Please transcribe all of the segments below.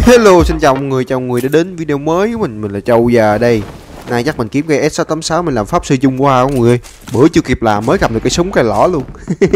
Hello, xin chào mọi người đã đến video mới của mình là Châu già đây. Nay chắc mình kiếm cây S686 mình làm pháp sư Trung Hoa mọi người. Bữa chưa kịp làm mới cầm được cái súng cây lỏ luôn.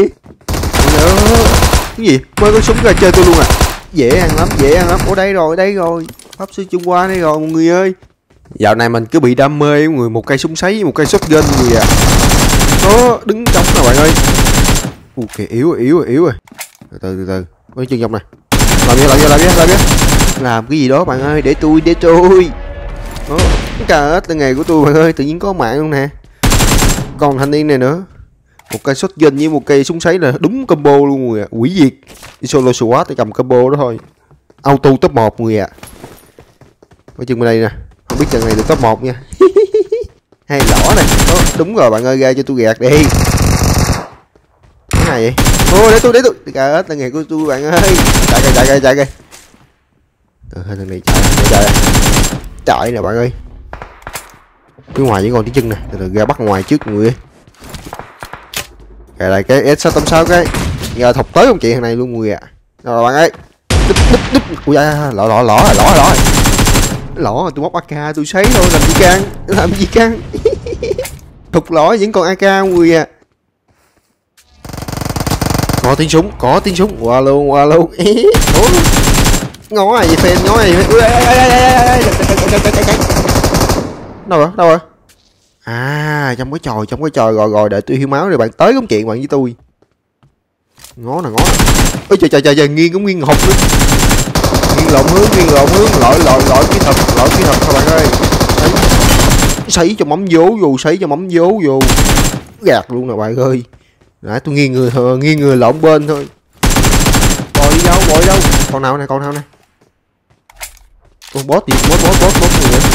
Cái gì? Mới có súng ra chơi tôi luôn à. Dễ ăn lắm, dễ ăn lắm. Ở đây rồi. Pháp sư Trung Hoa đây rồi mọi người ơi. Dạo này mình cứ bị đam mê mọi người, một cây súng sấy, một cây shotgun mọi người à. Đó, đứng trống nè bạn ơi. Kìa, yếu rồi. Từ từ. Có chân dòng nè. Làm nhé. Làm cái gì đó bạn ơi, để tôi. Đó, cà ếch là nghề của tôi bạn ơi, tự nhiên có mạng luôn nè. Còn thanh niên này nữa. Một cây shotgun với một cây súng sấy là đúng combo luôn rồi ạ. Quỷ diệt. Đi solo SWAT để cầm combo đó thôi. Auto top 1 người ạ. Có chừng bên đây nè. Không biết trận này được top 1 nha. Hay lỏ này. Đó, đúng rồi bạn ơi, ra cho tôi gạt đi. Cái này vậy? Để tôi. Cà ếch là nghề của tôi bạn ơi. Chạy kìa. Thằng này chạy nè bạn ơi. Phía ngoài vẫn còn tí chân nè, từ ra bắt ngoài trước mọi người. Kìa đây cái S686 cái. Giờ thọc tới con chị thằng này luôn mọi người ạ. Rồi bạn ơi. Đúp. Ui da, lỏ. Lỏ tôi bóc AK tôi sấy thôi, làm gì can. Thục lỏ vẫn còn AK mọi người à. Có tiếng súng. Qua luôn. Ngó này gì phèn, Đâu rồi? À, trong cái trò rồi để tôi hiếu máu rồi bạn tới công chuyện bạn với tôi. Ngó nè. Ôi trời, nghiêng hụt nữa. Nghiêng lộn hướng, lội kỹ thuật thôi bạn ơi. Sấy cho mắm vố vô. Gạt luôn nè bạn ơi. Nãy tôi nghiêng người lộn bên thôi. Bò đi đâu? Con nào này? Con boss gì? Boss người vậy?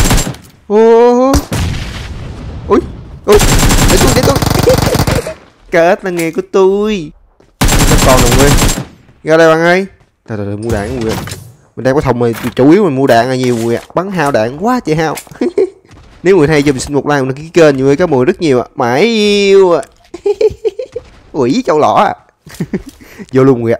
Ui, để tôi. Cà ếch là nghề của tôi. Các con đồng nguyên. Ra đây bạn ơi. Từ mua đạn người. Mình đang có thùng này, chủ yếu mình mua đạn là nhiều người ạ. Bắn hao đạn quá trời hao. Nếu người hay cho mình xin một like đăng ký kênh người có mùi rất nhiều ạ. Mãi yêu ạ. Quỷ châu lỏ à. Vô luôn người ạ.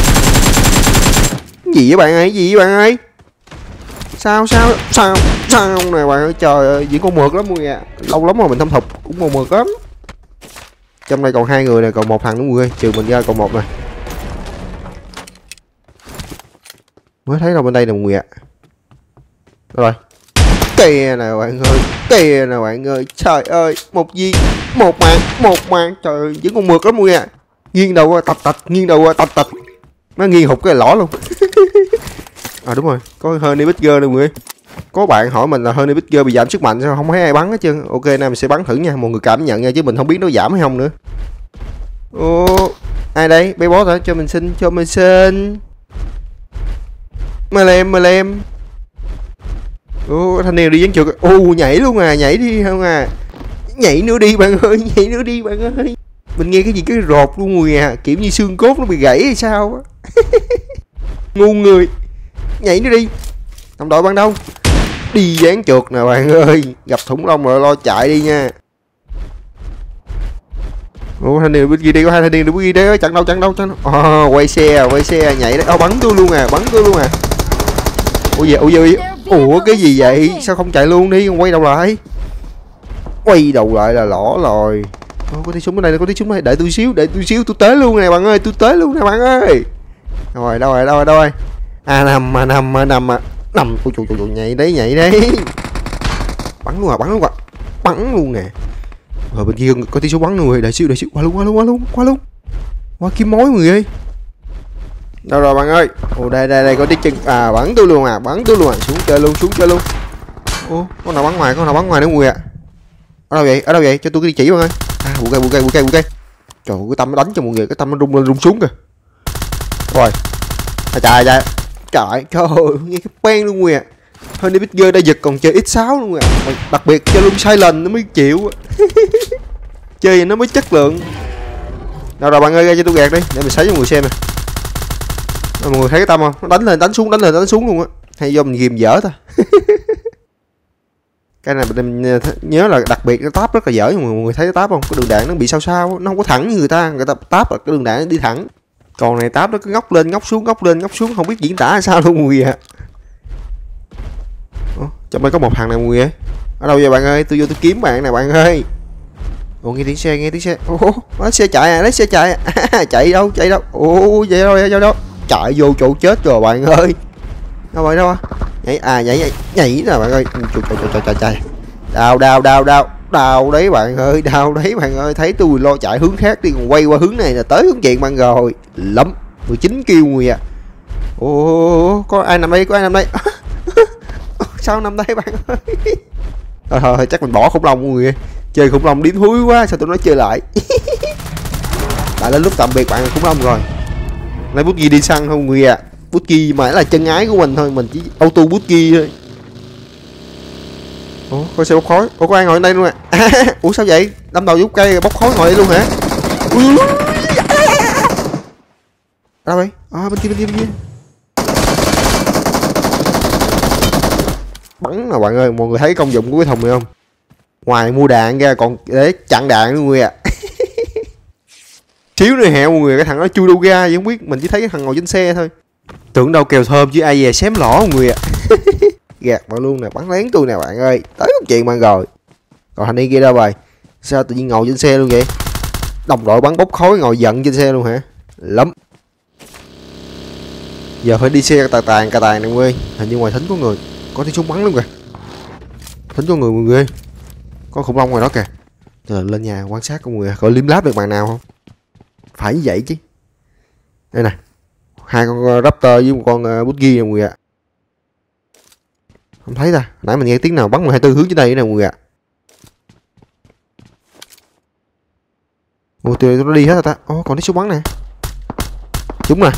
Gì vậy bạn ơi? Sao này bạn ơi, trời ơi, vẫn còn mượt lắm mọi người ạ. Lâu lắm rồi mình thâm thục, cũng còn mượt lắm. Trong đây còn 2 người này, còn 1 thằng nữa mọi người, trừ mình ra còn 1 này. Mới thấy đâu bên đây nè mọi người ạ. Đâu rồi? Kìa nè bạn ơi, trời ơi, một viên, một mạng, trời ơi, vẫn còn mượt lắm mọi người ạ. Nghiêng đầu qua tạch. Nó nghiêng hụt cái lỏ luôn. À đúng rồi, có Honey Badger nè mọi người. Có bạn hỏi mình là Honey Badger bị giảm sức mạnh sao không thấy ai bắn hết trơn. Ok, nay mình sẽ bắn thử nha, mọi người cảm nhận nha, chứ mình không biết nó giảm hay không nữa. Ai đây? Bé boss hả? Cho mình xin. Mà lem. Thanh niên đi dán trượt. Nhảy luôn à, nhảy đi không à. Nhảy nữa đi bạn ơi. Mình nghe cái gì cái rột luôn người à, kiểu như xương cốt nó bị gãy hay sao á. Ngu người. Nhảy nó đi. Đồng đội bạn đâu? Đi dán trượt nè bạn ơi. Gặp khủng long rồi lo chạy đi nha. Thanh niên bên kia đi, có 2 thanh niên bên kia đi. Chặn đâu. Quay xe nhảy đấy. Bắn tôi luôn à. Ủa cái gì vậy? Sao không chạy luôn đi, quay đầu lại. Quay đầu lại là lỏ rồi. Có tiếng súng ở đây, Để tôi xíu, tôi tới luôn nè bạn ơi, Rồi đâu rồi? Nằm. Ôi nhảy đấy. Bắn luôn nè. Rồi bên kia có tiếng súng bắn luôn rồi, đợi xíu. Qua luôn. Qua kiếm mối người ơi. Đâu rồi bạn ơi? Đây có tiếng chân. Bắn tôi luôn à. Xuống chơi luôn. Con nào bắn ngoài nữa người ạ. Ở đâu vậy? Cho tôi cái địa chỉ bạn ơi. Vụ cây. Trời ơi, cái tâm nó đánh cho mọi người, cái tâm nó rung lên rung xuống kìa. Rồi. Trời ơi, nghe cái pen luôn người ạ. Honey Badger đã giật còn chơi X6 luôn à. Đặc biệt chơi luôn silent nó mới chịu. Chơi vậy nó mới chất lượng. Đâu rồi bạn ơi, ra cho tôi gạt đi để mình sấy cho mọi người xem nè. Mọi người thấy cái tâm không? Nó đánh lên đánh xuống luôn á. Hay do mình ghim dở ta. Cái này mình nhớ là đặc biệt nó táp rất là dở, mọi người thấy nó táp không? Cái đường đạn nó bị sao, nó không có thẳng như người ta táp là cái đường đạn nó đi thẳng. Còn này táp nó cứ ngóc lên ngóc xuống, không biết diễn tả là sao luôn mọi người ạ. Trong đây có một thằng nào mọi người ơi. Ở đâu vậy bạn ơi? Tôi vô tôi kiếm bạn nè bạn ơi. Ồ, nghe tiếng xe, nghe tiếng xe. Ồ, lấy xe chạy à, lấy xe chạy à. Chạy đâu, chạy đâu. Ồ, chạy đâu, chạy đâu. Chạy vô chỗ chết rồi bạn ơi. Đâu rồi, đâu à? Nhảy nè bạn ơi. Chạy. Đau đấy bạn ơi, đau đấy bạn ơi. Thấy tôi lo chạy hướng khác đi, còn quay qua hướng này là tới hướng chuyện bạn rồi. Lắm 19 kêu người à. Ồ, có ai nằm đây, có ai nằm đây. Sao nằm đây bạn ơi. Thôi chắc mình bỏ khủng long mọi người. Chơi khủng long điếm thúi quá, sao tôi nói chơi lại. Đã đến lúc tạm biệt bạn khủng long rồi. Lấy bút ghi đi săn không người à. Bút ghi mà là chân ái của mình thôi, mình chỉ auto bút ghi thôi. Ủa, coi xe bốc khói. Ủa, có ai ngồi ở đây luôn à? Ủa sao vậy? Đâm đầu giúp cây bốc khói ngồi đây luôn hả? Đâu vậy? À, bên kia. Bắn nè bạn ơi, mọi người thấy công dụng của cái thùng này không? Ngoài mua đạn ra còn để chặn đạn luôn người ạ. Xíu nữa hẹo mọi người, cái thằng nó chui đâu ra vậy không biết, mình chỉ thấy cái thằng ngồi trên xe thôi. Tưởng đâu kèo thơm chứ ai về xém lỏ mọi người ạ. Gạt bạn luôn nè, bắn lén tôi nè bạn ơi, tới một chuyện bạn rồi. Còn thanh niên kia đâu rồi? Sao tự nhiên ngồi trên xe luôn vậy? Đồng đội bắn bốc khói ngồi giận trên xe luôn hả? Lắm. Giờ phải đi xe cà tàng này mọi người. Hình như ngoài thính có người, có tiếng súng bắn luôn kìa. Thính có người mọi người, có khủng long ngoài đó kìa. Giờ lên nhà quan sát con người, có liếm láp được bạn nào không? Phải như vậy chứ. Đây nè, hai con raptor với một con bút ghi nè mọi người ạ. Không thấy ta, nãy mình nghe tiếng nào bắn 24 hướng trên đây nè mọi người ạ. Ủa tụi nó đi hết rồi ta. Ồ, còn thấy súng bắn nè. Đúng nè.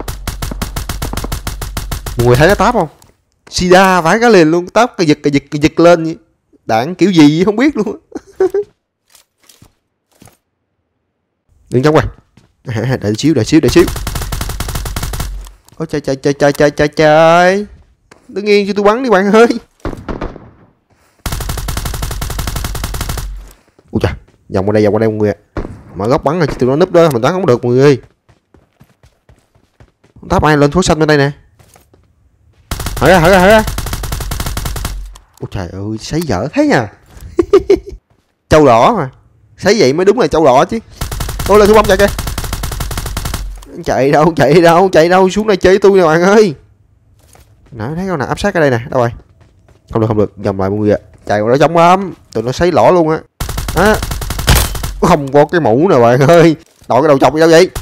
Mọi người thấy nó táp không? Sida phải cái liền luôn, táp cái giật lên vậy. Đạn kiểu gì không biết luôn. Đừng chống rồi. Đợi xíu. Ôi trời. Đứng yên cho tôi bắn đi bạn ơi. Ui trời, vòng qua đây mọi người ạ. Mở góc bắn rồi chứ tụi nó núp đó mình bắn không được mọi người ơi. Táp ai lên phố xanh bên đây nè. Hở ra. Ôi trời ơi, sấy dở thế nha. Châu đỏ mà. Sấy vậy mới đúng là châu đỏ chứ. Tôi lên thu bom chạy kìa. Chạy đâu, xuống đây chơi với tôi nè bạn ơi. Nãy thấy con nào áp sát ở đây nè, đâu rồi? Không được, vòng lại mọi người ạ. Chạy qua đó giống lắm, tụi nó sấy lỏ luôn á. Á. Không có cái mũ nè bạn ơi. Đội cái đầu chọc đâu vậy?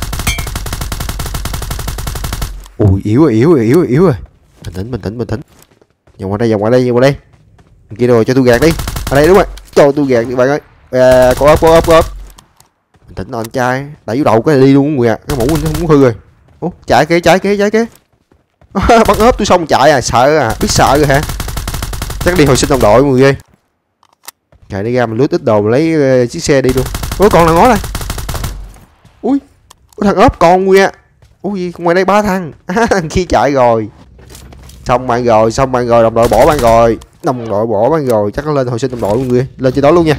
Ui, yếu rồi. Bình tĩnh. Vòng qua đây. Kia rồi, cho tôi gạt đi. Ở đây đúng rồi, cho tôi gạt đi bạn ơi. Có ốp. Bình tĩnh anh trai, đẩy vô đầu cái này đi luôn mọi người ạ. Cái mũ anh không hư rồi. Ủa, chạy kìa. Bắn ốp tôi xong chạy à, sợ à, biết sợ rồi hả? Chắc đi hồi sinh đồng đội mọi người ơi. Chạy đi ra mình lướt ít đồ mình lấy chiếc xe đi luôn. Ủa còn nào ngó đây? Ui, có thằng ốp còn mọi người ạ. Ui, ngoài đây 3 thằng. Thằng kia chạy rồi. Xong bạn rồi, đồng đội bỏ bạn rồi. Chắc nó lên hồi sinh đồng đội mọi người. Lên trên đó luôn nha.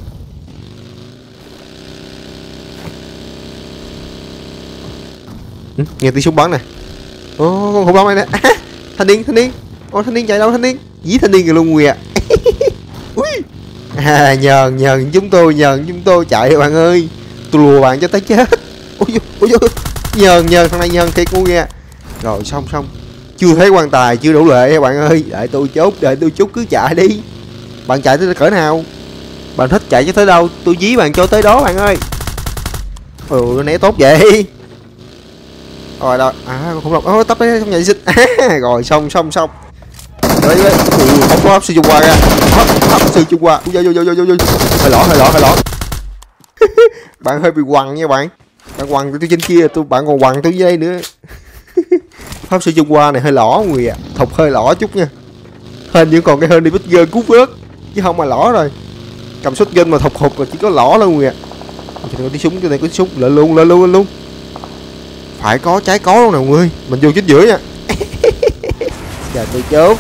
Nghe tiếng súng bắn nè. Ô, con khủng long này nè. Thanh niên. Ô, thanh niên chạy đâu thanh niên? Dí thanh niên kìa luôn người ạ. Ui. Nhờn chúng tôi chạy bạn ơi. Tôi lùa bạn cho tới chết. Ôi nhờn thằng này nhờn thiệt ngu nha. Rồi xong. Chưa thấy quan tài, chưa đủ lệ bạn ơi. Đợi tôi chút cứ chạy đi. Bạn chạy tới cỡ nào? Bạn thích chạy cho tới đâu, tôi dí bạn cho tới đó bạn ơi. Nó né tốt vậy. Rồi đó, con khủng long, tấp đấy không nhảy xích. Rồi xong. Đấy, không có hấp sư Trung Hoa ra. Hấp sư Trung Hoa. Vô. Hơi lỏ. Bạn hơi bị quằn nha bạn. Bạn quằn tôi trên kia, bạn còn quằn tôi dưới đây nữa. Hấp sư Trung Hoa này hơi lỏ người ạ. Thục hơi lỏ chút nha. Hên vẫn còn cái hơn đi bít gơ cứu vớt. Chứ không mà lỏ rồi. Cầm shotgun mà thục là chỉ có lỏ thôi người ạ. Cái này có súng, lên luôn. Phải có trái có luôn nè mọi người. Mình vô chính giữa nha. Giờ tôi chốt.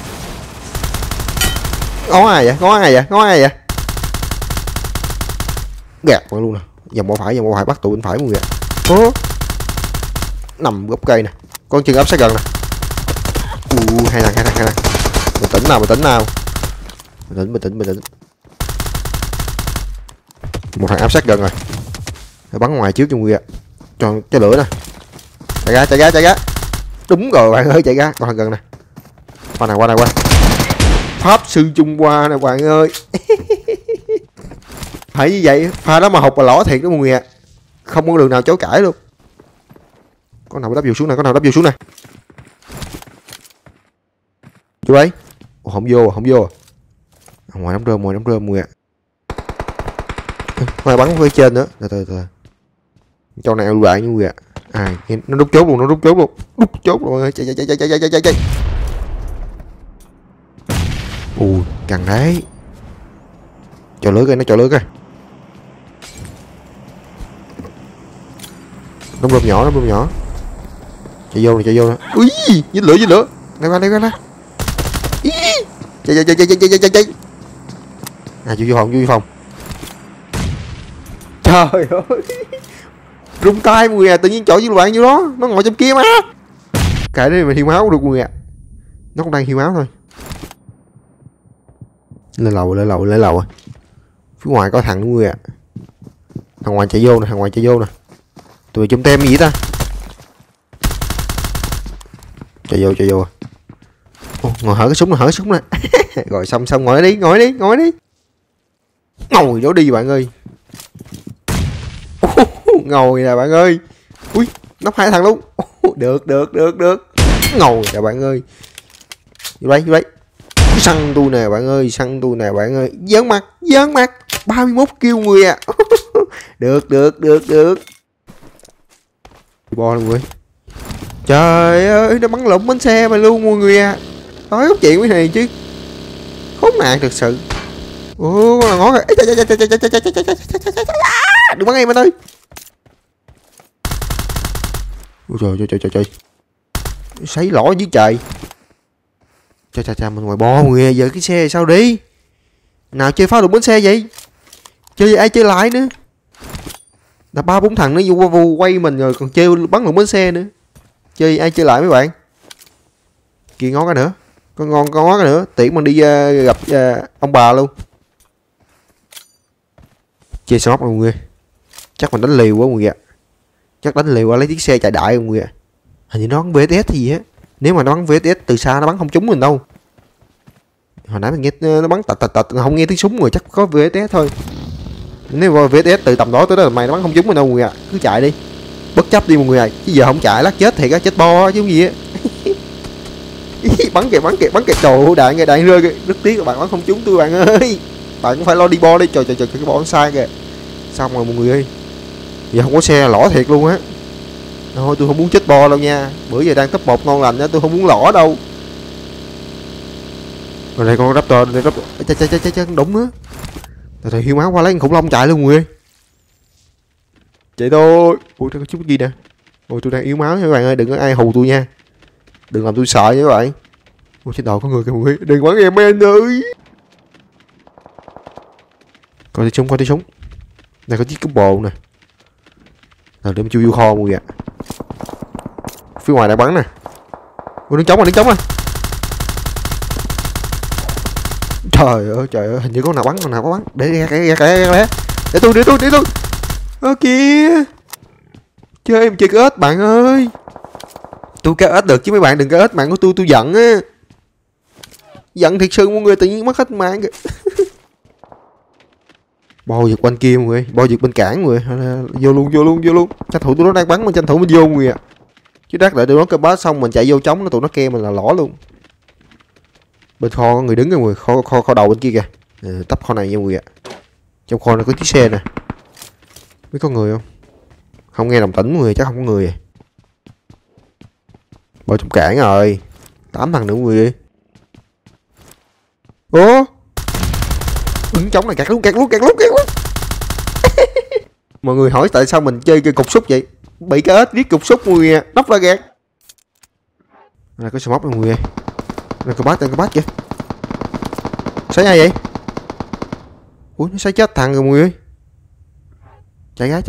Có ai vậy? Gạt bạn luôn nè. Vòng bỏ phải bắt tụi bên phải mọi người ạ. Nằm gốc cây nè. Con chừng áp sát gần nè. Hai thằng. Bình tĩnh nào, bình tĩnh nào. Bình tĩnh. Một thằng áp sát gần rồi. Phải bắn ngoài trước cho người ạ. Cho lửa nè. Chạy ra. Đúng rồi bạn ơi, chạy ra. Còn thằng gần nè. Qua này. Pháp sư Trung Hoa nè bạn ơi. Phải như vậy, pha đó mà học mà lỏ thiệt đó mọi người ạ. Không có đường nào chối cãi luôn. Con nào đắp vô xuống nè. Chú ấy. Ồ, không vô. Ngoài đám rơm mọi người ạ. Ngoài bắn với trên nữa. Từ. Chỗ này lưu lại như người ạ. Nó đút chốt luôn. Đút chốt rồi. Chạy. Ui, căng đấy. Cho lưới coi. Nó bơm nhỏ. Chạy vô nè. Ui, dính lửa. Đây qua. Ý. Chạy. Vô phòng. Trời ơi. Rung tay mọi người à, tự nhiên chỗ với bạn như đó, nó ngồi trong kia mà. Cái đây mình hiêu máu được mọi người ạ. Nó cũng đang hiêu máu thôi. Lên lầu rồi. Phía ngoài có thằng mọi người ạ. Thằng ngoài chạy vô nè. Tụi chúng tem gì ta? Chạy vô. Ồ, ngồi hở cái súng nè. Rồi xong ngồi đi. Ngồi đó đi bạn ơi. Ngồi nè bạn ơi. Ui, nóc 2 thằng luôn. Được. Ngồi nè bạn ơi. Vô đây. Săn tôi nè bạn ơi. Dán mặt. 31 kill người à. Được. Bo luôn người. Trời ơi, nó bắn lụm bánh xe mà luôn mọi người à. Nói có chuyện với này chứ. Khốn nạn thực sự. Ủa, con là ngó kìa. Đừng bắn em anh ơi. Ôi trời. Sấy lỏ dưới trời. Chà, mình ngoài bo mọi người. Giờ cái xe sao đi. Nào chơi phá được bánh xe vậy. Chơi ai chơi lại nữa. Là 3-4 thằng nó vô quay mình rồi còn chơi bắn được bánh xe nữa. Chơi ai chơi lại mấy bạn. Kia ngó cái nữa. Con ngó cái nữa. Tiễn mình đi gặp ông bà luôn. Chơi smoke mọi người. Chắc mình đánh liều quá mọi người ạ. Chắc đánh liều qua lấy chiếc xe chạy đại mọi người ạ. Hình như nó bắn VSS gì á. Nếu mà nó bắn VSS từ xa nó bắn không trúng mình đâu. Hồi nãy mình nghe nó bắn tạch không nghe tiếng súng rồi, chắc có VSS thôi. Nếu VSS từ tầm đó tới đó là mày nó bắn không trúng mình đâu mọi người ạ. Cứ chạy đi. Bất chấp đi mọi người ạ. Chứ giờ không chạy lát chết thiệt á, chết bo chứ không gì á. Bắn kìa. Trời ơi, đạn rơi kìa. Rất tiếc là bạn bắn không trúng tôi bạn ơi. Bạn cũng phải lo đi bo đi. Trời cái bo nó sai kìa. Xong rồi mọi người ơi. Giờ không có xe lỏ thiệt luôn á. Thôi tôi không muốn chết bo đâu nha. Bữa giờ đang top 1 ngon lành á, tôi không muốn lỏ đâu. Rồi đây con Raptor, chạy đúng nữa. Thầy hiêu máu qua lấy con khủng long chạy luôn mọi người. Chạy thôi. Ui có chút gì nè. Ôi tôi đang yếu máu nha các bạn ơi, đừng có ai hù tôi nha. Đừng làm tôi sợ nha các bạn. Ôi trên đầu có người kìa mọi người, đừng bắn em anh ơi. Coi tí súng. Đây có chiếc cúp bồ nè. Rồi để mình chui vô kho mọi người ạ. Phía ngoài đang bắn nè. Ôi đứng trống rồi. Trời ơi, hình như có nào có bắn. Để tôi. Ơ kìa. Chơi em chơi cái ếch bạn ơi. Tôi cái ếch được chứ mấy bạn đừng cái ếch mạng của tôi giận á. Giận thiệt sự mọi người, tự nhiên mất hết mạng kìa. Bo giật bên kia mọi người, bo giật bên cảng mọi người. Vô luôn. Tranh thủ tụi nó đang bắn mình tranh thủ mình vô mọi người ạ. Chứ đắt đợi tụi nó cái bá xong mình chạy vô chống nó tụi nó ke mình là lỏ luôn. Bên kho có người đứng kìa mọi người, kho đầu bên kia kìa. Tấp kho này nha mọi người ạ. Trong kho này có chiếc xe nè. Biết có người không? Không nghe đồng tĩnh mọi người, chắc không có người. Bo trong cảng rồi. 8 thằng nữa mọi người. Ủa? Đứng chống này kẹt luôn. Mọi người hỏi tại sao mình chơi cái cục xúc vậy? Bị cái ếch giết cục xúc mọi người à. Nóc ra gạt. Này có smoke mọi người. Này có bát kìa. Xảy ai vậy? Ui nó sẽ chết thằng rồi mọi người. Chạy ra.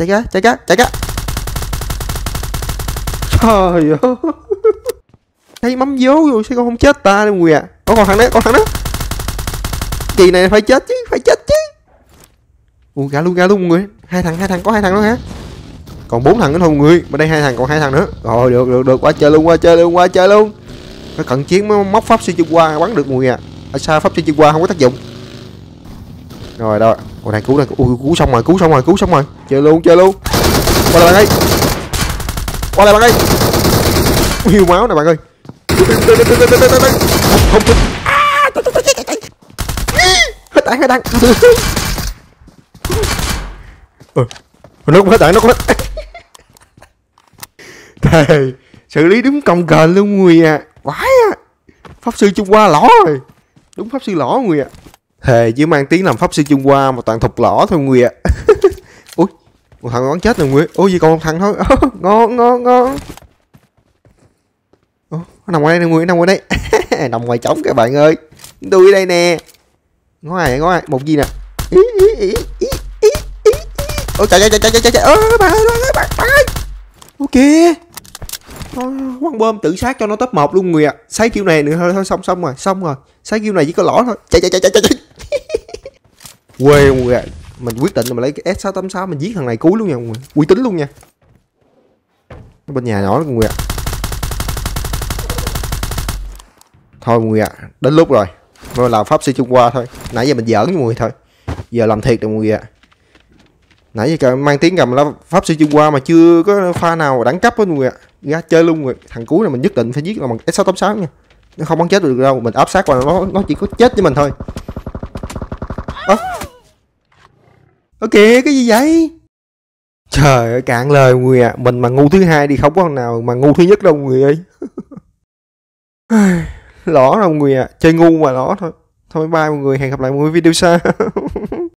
Trời ơi. Thấy mắm vố rồi sao con không chết ta mọi người à. Có con thằng đó. Kỳ này phải chết chứ. Ui, ra luôn mọi người. Hai thằng, có hai thằng đó hả? Còn 4 thằng nữa thôi mọi người. Bên đây 2 thằng, còn 2 thằng nữa. Rồi được, qua chơi luôn. Nó cận chiến mới móc pháp sư chung qua bắn được mọi người à. Ở sao pháp sư chung qua không có tác dụng. Rồi đó. Ôi này cứu. Ui, cứu xong rồi. Chơi luôn. Qua lại bạn ơi. Nhiều máu nè bạn ơi. Không. Hết đạn. Nó cũng hết đạn. Thề, xử lý đúng công cờn luôn mọi người à. Quái à. Pháp sư Trung Hoa lỏ rồi. Đúng pháp sư lỏ mọi người à. Thề chỉ mang tiếng làm pháp sư Trung Hoa mà toàn thục lỏ thôi mọi người ạ. Ui, một thằng bắn chết rồi mọi người. Ôi gì còn một thằng thôi. Ngon. Nó nằm ngoài đây mọi người, nằm ngoài đây. Nằm ngoài trống các bạn ơi. Tôi ở đây nè. Ngó ai, một gì nè. Ôi trời. Bạn ơi. Ok. Quăng bom tự sát cho nó top 1 luôn mọi người ạ. Sấy kiểu này nữa thôi xong rồi. Sấy kiểu này chỉ có lỏ thôi. Chạy. Quê mọi người ạ. Mình quyết định là mình lấy cái S686 mình giết thằng này cuối luôn nha mọi người. Uy tín luôn nha. Bên nhà nhỏ đó mọi người ạ. Thôi mọi người ạ, đến lúc rồi. Mình làm pháp sư Trung Hoa thôi. Nãy giờ mình giỡn với mọi người thôi. Giờ làm thiệt rồi mọi người ạ. Nãy giờ mang tiếng gầm là pháp sư Trung Hoa mà chưa có pha nào đẳng cấp hết mọi người ạ. Ra chơi luôn rồi. Thằng cuối này mình nhất định phải giết là bằng S686 nha. Nó không bắn chết được đâu, mình áp sát qua nó chỉ có chết với mình thôi. Ok, cái gì vậy? Trời ơi, cạn lời mọi người ạ. Mình mà ngu thứ hai thì không có thằng nào mà ngu thứ nhất đâu mọi người ơi. Lỏ đâu mọi người ạ. Chơi ngu mà lỏ thôi. Thôi bye mọi người, hẹn gặp lại mọi người video sau.